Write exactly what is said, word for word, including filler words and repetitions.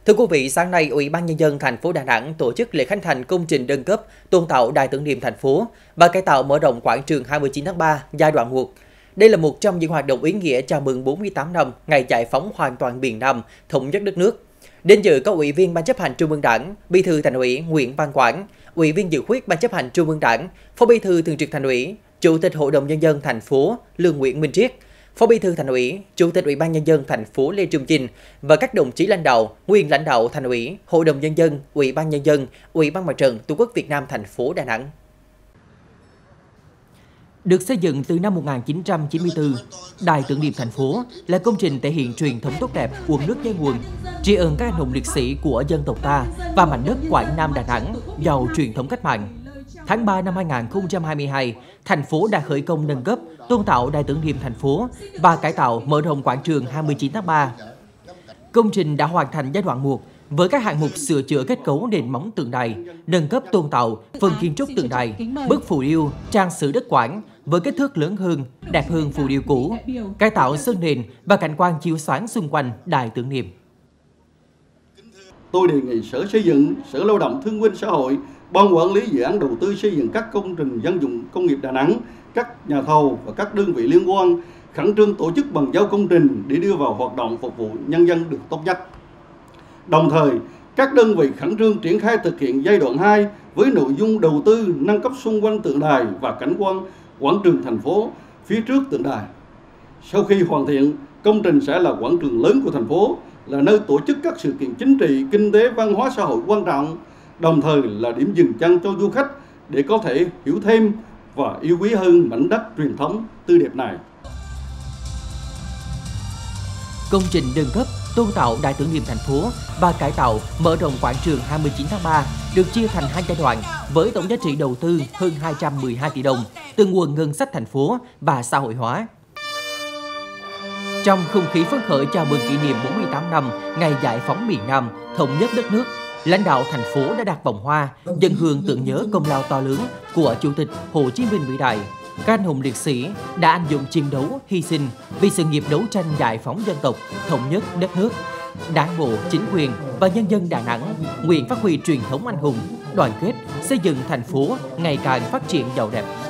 Thưa quý vị, sáng nay, Ủy ban Nhân dân thành phố Đà Nẵng tổ chức lễ khánh thành công trình nâng cấp tôn tạo đài tưởng niệm thành phố và cải tạo mở rộng quảng trường hai mươi chín tháng ba giai đoạn một. Đây là một trong những hoạt động ý nghĩa chào mừng bốn mươi tám năm ngày giải phóng hoàn toàn miền Nam, thống nhất đất nước. Đến dự có Ủy viên Ban chấp hành Trung ương Đảng, Bí thư Thành ủy Nguyễn Văn Quảng, Ủy viên dự khuyết Ban chấp hành Trung ương Đảng, Phó Bí thư Thường trực Thành ủy, Chủ tịch Hội đồng Nhân dân thành phố Lương Nguyễn Minh Triết, Phó Bí thư Thành ủy, Chủ tịch Ủy ban Nhân dân thành phố Lê Trung Chinh và các đồng chí lãnh đạo, nguyên lãnh đạo Thành ủy, Hội đồng Nhân dân, Ủy ban Nhân dân, Ủy ban Mặt trận Tổ quốc Việt Nam thành phố Đà Nẵng. Được xây dựng từ năm một nghìn chín trăm chín mươi tư, Đài tưởng niệm thành phố là công trình thể hiện truyền thống tốt đẹp uống nước nhớ nguồn, tri ân các anh hùng liệt sĩ của dân tộc ta và mảnh đất Quảng Nam Đà Nẵng giàu truyền thống cách mạng. Tháng ba năm hai nghìn không trăm hai mươi hai, thành phố đã khởi công nâng cấp, tôn tạo đài tưởng niệm thành phố và cải tạo mở rộng quảng trường hai mươi chín tháng ba. Công trình đã hoàn thành giai đoạn một với các hạng mục sửa chữa kết cấu nền móng tượng đài, nâng cấp tôn tạo phần kiến trúc tượng đài, bức phù điêu, trang sử đất Quảng với kích thước lớn hơn, đẹp hơn phù điêu cũ, cải tạo sơn nền và cảnh quan chiếu sáng xung quanh đài tưởng niệm. Tôi đề nghị Sở Xây dựng, Sở Lao động Thương binh Xã hội, Ban quản lý dự án đầu tư xây dựng các công trình dân dụng công nghiệp Đà Nẵng, các nhà thầu và các đơn vị liên quan khẩn trương tổ chức bàn giao công trình để đưa vào hoạt động phục vụ nhân dân được tốt nhất. Đồng thời, các đơn vị khẩn trương triển khai thực hiện giai đoạn hai với nội dung đầu tư nâng cấp xung quanh tượng đài và cảnh quan quảng trường thành phố phía trước tượng đài. Sau khi hoàn thiện, công trình sẽ là quảng trường lớn của thành phố, là nơi tổ chức các sự kiện chính trị, kinh tế, văn hóa xã hội quan trọng, đồng thời là điểm dừng chân cho du khách để có thể hiểu thêm và yêu quý hơn mảnh đất truyền thống tươi đẹp này. Công trình nâng cấp, tôn tạo đài tưởng niệm thành phố và cải tạo mở rộng quảng trường hai mươi chín tháng ba được chia thành hai giai đoạn với tổng giá trị đầu tư hơn hai trăm mười hai tỷ đồng từ nguồn ngân sách thành phố và xã hội hóa. Trong không khí phấn khởi chào mừng kỷ niệm bốn mươi tám năm ngày giải phóng miền Nam, thống nhất đất nước, lãnh đạo thành phố đã đặt vòng hoa dâng hương tưởng nhớ công lao to lớn của Chủ tịch Hồ Chí Minh vĩ đại. Các anh hùng liệt sĩ đã anh dũng chiến đấu, hy sinh vì sự nghiệp đấu tranh giải phóng dân tộc, thống nhất đất nước. Đảng bộ, chính quyền và nhân dân Đà Nẵng nguyện phát huy truyền thống anh hùng, đoàn kết, xây dựng thành phố ngày càng phát triển giàu đẹp.